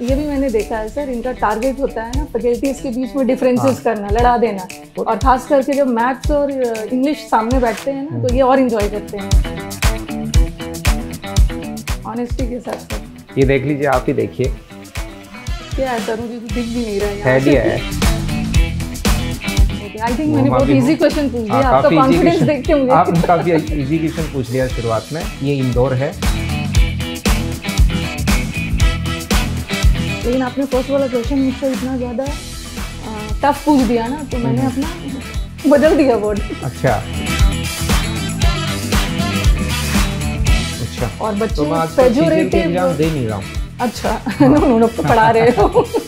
ये भी मैंने देखा है सर, इनका टारगेट होता है ना फैकल्टीज के बीच में डिफरेंसेस करना, लड़ा देना, और खास करके जब मैथ्स और इंग्लिश सामने बैठते हैं ना तो ये और इंजॉय करते हैं ऑनेस्टी के साथ। सर ये देख लीजिए, आप ही देखिए क्या है सर, मुझे दिख भी नहीं रहा है। हेड ही है। आई थिंक मैंने बहुत इजी क्वेश्चन पूछ दिया, आपका कॉन्फिडेंस देख के मुझे आपने काफी इजी क्वेश्चन पूछ लिया शुरुआत में। ये इंदौर है, लेकिन आपने फर्स्ट वाला क्वेश्चन मुझसे इतना ज़्यादा टफ पूछ दिया ना, तो मैंने अपना बदल दिया वर्ड। अच्छा और बच्चे तो मैं आज पेजोरेटिव एग्जाम दे नहीं रहा हूँ। अच्छा नो पढ़ा रहे हो